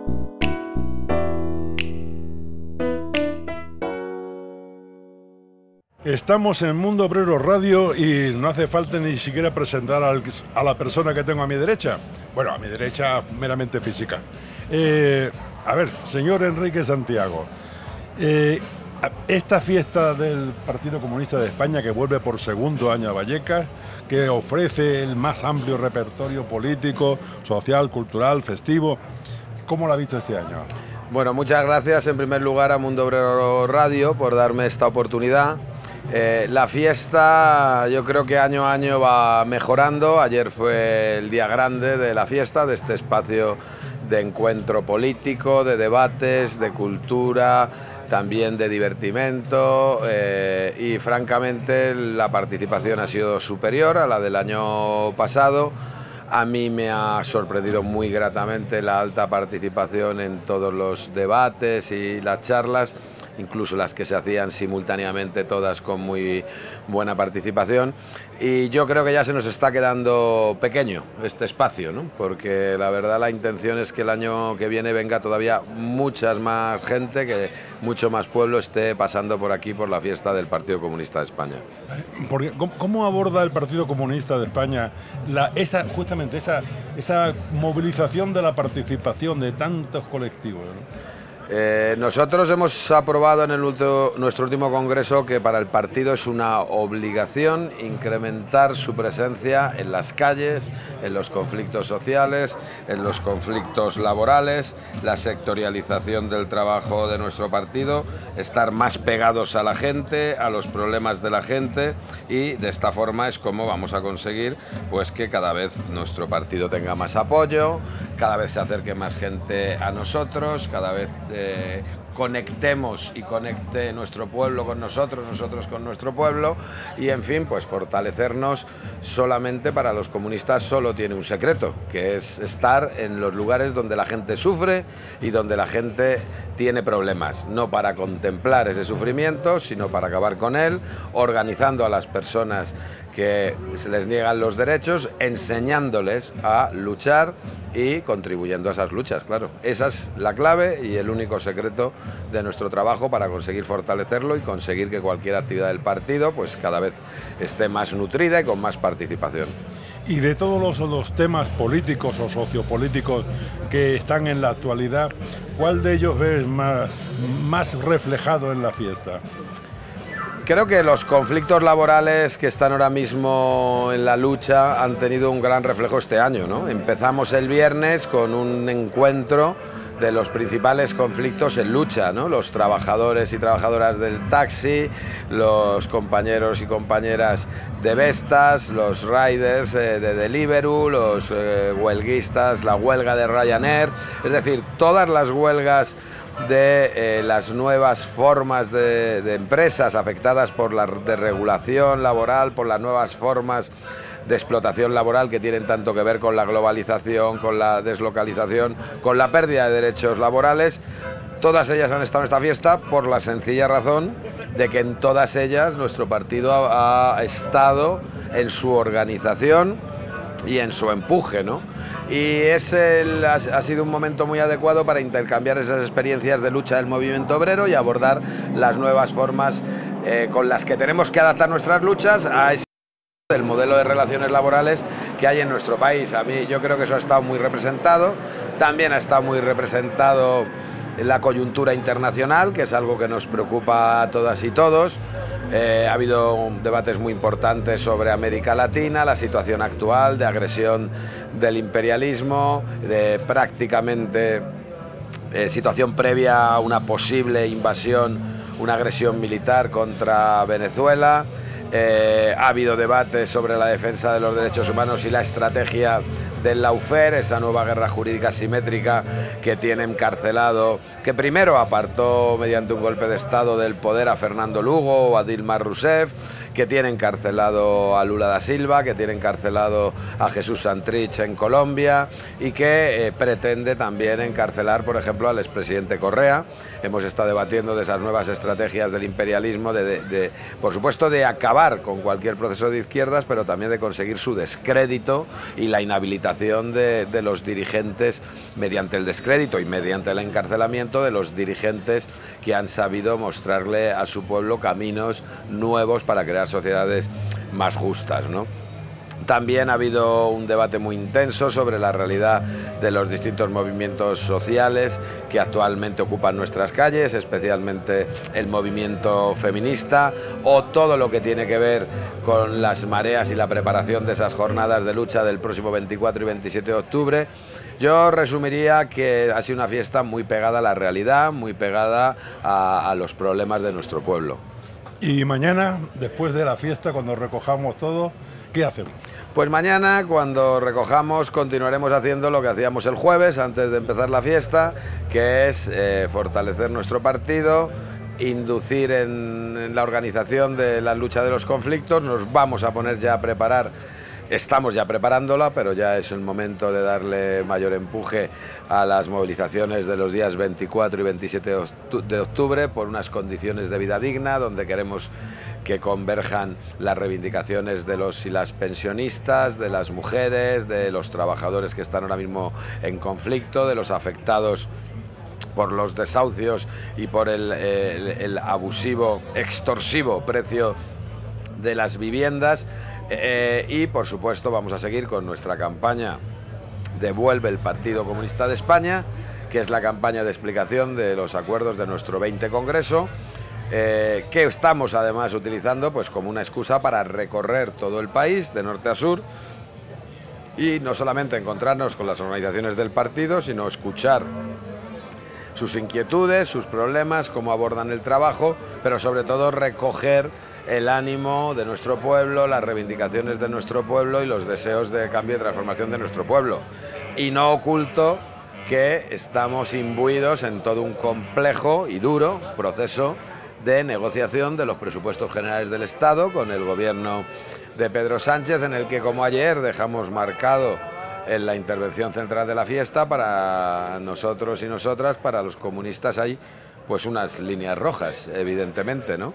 Estamos en Mundo Obrero Radio y no hace falta ni siquiera presentar a la persona que tengo a mi derecha. Bueno, a mi derecha meramente física. A ver, señor Enrique Santiago, esta fiesta del Partido Comunista de España, que vuelve por segundo año a Vallecas, que ofrece el más amplio repertorio político, social, cultural, festivo, ¿cómo la ha visto este año? Bueno, muchas gracias en primer lugar a Mundo Obrero Radio por darme esta oportunidad. La fiesta yo creo que año a año va mejorando. Ayer fue el día grande de la fiesta, de este espacio de encuentro político, de debates, de cultura, también de divertimento, y francamente la participación ha sido superior a la del año pasado. A mí me ha sorprendido muy gratamente la alta participación en todos los debates y las charlas, incluso las que se hacían simultáneamente, todas con muy buena participación. Y yo creo que ya se nos está quedando pequeño este espacio, ¿no? Porque la verdad la intención es que el año que viene venga todavía mucha más gente, que mucho más pueblo esté pasando por aquí por la fiesta del Partido Comunista de España. Porque, ¿cómo aborda el Partido Comunista de España justamente esa movilización de la participación de tantos colectivos, ¿no? Nosotros hemos aprobado en nuestro último congreso que para el partido es una obligación incrementar su presencia en las calles, en los conflictos sociales, en los conflictos laborales, la sectorialización del trabajo de nuestro partido, estar más pegados a la gente, a los problemas de la gente, y de esta forma es como vamos a conseguir pues que cada vez nuestro partido tenga más apoyo, cada vez se acerque más gente a nosotros, cada vez conectemos y conecte nuestro pueblo con nosotros, nosotros con nuestro pueblo, y en fin, pues fortalecernos. Solamente para los comunistas solo tiene un secreto, que es estar en los lugares donde la gente sufre y donde la gente tiene problemas, no para contemplar ese sufrimiento, sino para acabar con él, organizando a las personas que se les niegan los derechos, enseñándoles a luchar y contribuyendo a esas luchas, claro. Esa es la clave y el único secreto de nuestro trabajo para conseguir fortalecerlo y conseguir que cualquier actividad del partido pues cada vez esté más nutrida y con más participación. Y de todos los temas políticos o sociopolíticos que están en la actualidad, ¿cuál de ellos ves más reflejado en la fiesta? Creo que los conflictos laborales que están ahora mismo en la lucha han tenido un gran reflejo este año, ¿no? Empezamos el viernes con un encuentro de los principales conflictos en lucha, ¿no? Los trabajadores y trabajadoras del taxi, los compañeros y compañeras de Vestas, los riders de Deliveroo, los huelguistas, la huelga de Ryanair, es decir, todas las huelgas de las nuevas formas de empresas afectadas por la desregulación laboral, por las nuevas formas de explotación laboral que tienen tanto que ver con la globalización, con la deslocalización, con la pérdida de derechos laborales. Todas ellas han estado en esta fiesta por la sencilla razón de que en todas ellas nuestro partido ha estado en su organización y en su empuje, ¿no? Y ha sido un momento muy adecuado para intercambiar esas experiencias de lucha del movimiento obrero y abordar las nuevas formas con las que tenemos que adaptar nuestras luchas a ese del modelo de relaciones laborales que hay en nuestro país. A mí yo creo que eso ha estado muy representado. También ha estado muy representado la coyuntura internacional, que es algo que nos preocupa a todas y todos. Ha habido debates muy importantes sobre América Latina, la situación actual de agresión del imperialismo, de prácticamente situación previa a una posible invasión, una agresión militar contra Venezuela. Ha habido debates sobre la defensa de los derechos humanos y la estrategia del lawfare, esa nueva guerra jurídica simétrica que tiene encarcelado, que primero apartó mediante un golpe de Estado del poder a Fernando Lugo o a Dilma Rousseff, que tiene encarcelado a Lula da Silva, que tiene encarcelado a Jesús Santrich en Colombia y que pretende también encarcelar, por ejemplo, al expresidente Correa. Hemos estado debatiendo de esas nuevas estrategias del imperialismo, por supuesto, de acabar acabar con cualquier proceso de izquierdas, pero también de conseguir su descrédito y la inhabilitación de los dirigentes, mediante el descrédito y mediante el encarcelamiento de los dirigentes que han sabido mostrarle a su pueblo caminos nuevos para crear sociedades más justas, ¿no? También ha habido un debate muy intenso sobre la realidad de los distintos movimientos sociales que actualmente ocupan nuestras calles, especialmente el movimiento feminista o todo lo que tiene que ver con las mareas y la preparación de esas jornadas de lucha del próximo 24 y 27 de octubre. Yo resumiría que ha sido una fiesta muy pegada a la realidad, muy pegada a los problemas de nuestro pueblo. Y mañana, después de la fiesta, cuando recojamos todo, ¿qué hacemos? Pues mañana, cuando recojamos, continuaremos haciendo lo que hacíamos el jueves, antes de empezar la fiesta, que es fortalecer nuestro partido, inducir en la organización de la lucha de los conflictos. Nos vamos a poner ya a preparar, estamos ya preparándola, pero ya es el momento de darle mayor empuje a las movilizaciones de los días 24 y 27 de octubre por unas condiciones de vida digna, donde queremos que converjan las reivindicaciones de los y las pensionistas, de las mujeres, de los trabajadores que están ahora mismo en conflicto, de los afectados por los desahucios y por el abusivo, extorsivo precio de las viviendas. Y por supuesto vamos a seguir con nuestra campaña Devuelve el Partido Comunista de España, que es la campaña de explicación de los acuerdos de nuestro 20 Congreso, que estamos además utilizando pues como una excusa para recorrer todo el país de norte a sur y no solamente encontrarnos con las organizaciones del partido, sino escuchar sus inquietudes, sus problemas, cómo abordan el trabajo, pero sobre todo recoger el ánimo de nuestro pueblo, las reivindicaciones de nuestro pueblo y los deseos de cambio y transformación de nuestro pueblo. Y no oculto que estamos imbuidos en todo un complejo y duro proceso de negociación de los presupuestos generales del Estado con el gobierno de Pedro Sánchez, en el que, como ayer, dejamos marcado en la intervención central de la fiesta, para nosotros y nosotras, para los comunistas, hay pues unas líneas rojas, evidentemente, ¿no?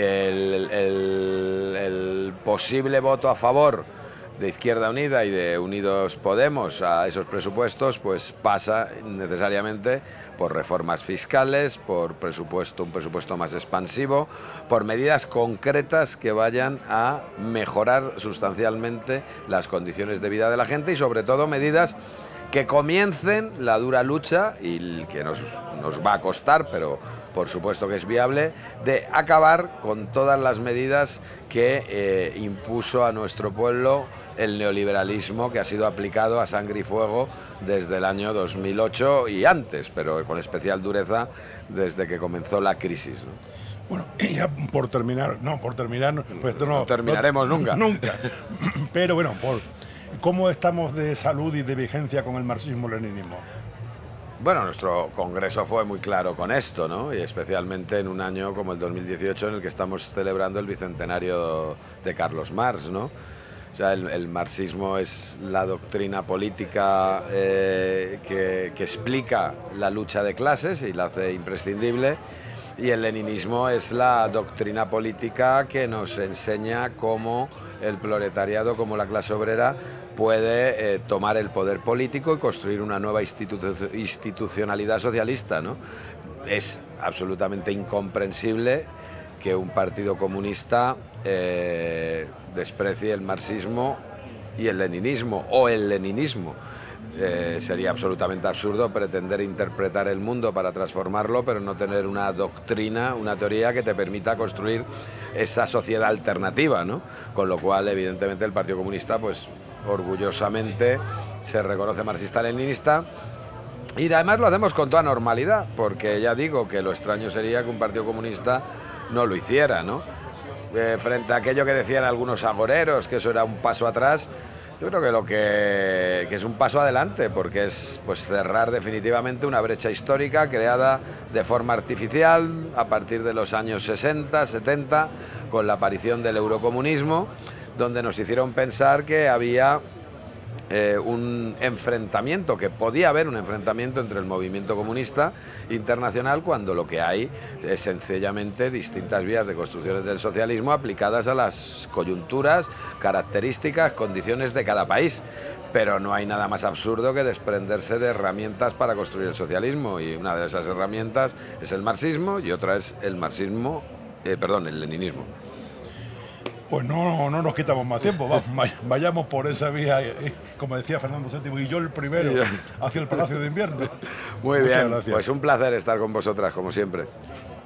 El posible voto a favor de Izquierda Unida y de Unidos Podemos a esos presupuestos pues pasa necesariamente por reformas fiscales, por un presupuesto más expansivo, por medidas concretas que vayan a mejorar sustancialmente las condiciones de vida de la gente y sobre todo medidas que comiencen la dura lucha, y que nos va a costar, pero por supuesto que es viable, de acabar con todas las medidas que impuso a nuestro pueblo el neoliberalismo, que ha sido aplicado a sangre y fuego desde el año 2008 y antes, pero con especial dureza desde que comenzó la crisis, ¿no? Bueno, y ya por terminar, pues esto no terminaremos nunca. Nunca. Pero bueno, ¿cómo estamos de salud y de vigencia con el marxismo-leninismo? Bueno, nuestro congreso fue muy claro con esto, ¿no? Y especialmente en un año como el 2018, en el que estamos celebrando el bicentenario de Carlos Marx, ¿no? O sea, el marxismo es la doctrina política que explica la lucha de clases y la hace imprescindible, y el leninismo es la doctrina política que nos enseña cómo el proletariado, como la clase obrera, puede tomar el poder político y construir una nueva institucionalidad socialista, ¿no? Es absolutamente incomprensible que un partido comunista desprecie el marxismo y el leninismo, o el leninismo. Sería absolutamente absurdo pretender interpretar el mundo para transformarlo, pero no tener una doctrina, una teoría que te permita construir esa sociedad alternativa, ¿no? Con lo cual, evidentemente, el Partido Comunista, pues orgullosamente se reconoce marxista-leninista, y además lo hacemos con toda normalidad, porque ya digo que lo extraño sería que un Partido Comunista no lo hiciera, ¿no? Frente a aquello que decían algunos agoreros, que eso era un paso atrás, yo creo que es un paso adelante, porque es pues cerrar definitivamente una brecha histórica creada de forma artificial a partir de los años 60, 70, con la aparición del eurocomunismo, donde nos hicieron pensar que había un enfrentamiento, que podía haber un enfrentamiento entre el movimiento comunista internacional, cuando lo que hay es sencillamente distintas vías de construcciones del socialismo aplicadas a las coyunturas, características, condiciones de cada país. Pero no hay nada más absurdo que desprenderse de herramientas para construir el socialismo, y una de esas herramientas es el marxismo y otra es el el leninismo. Pues no nos quitamos más tiempo, vayamos por esa vía, como decía Fernando VII, y yo el primero, hacia el Palacio de Invierno. Muy Muchas bien, gracias. pues un placer estar con vosotras, como siempre.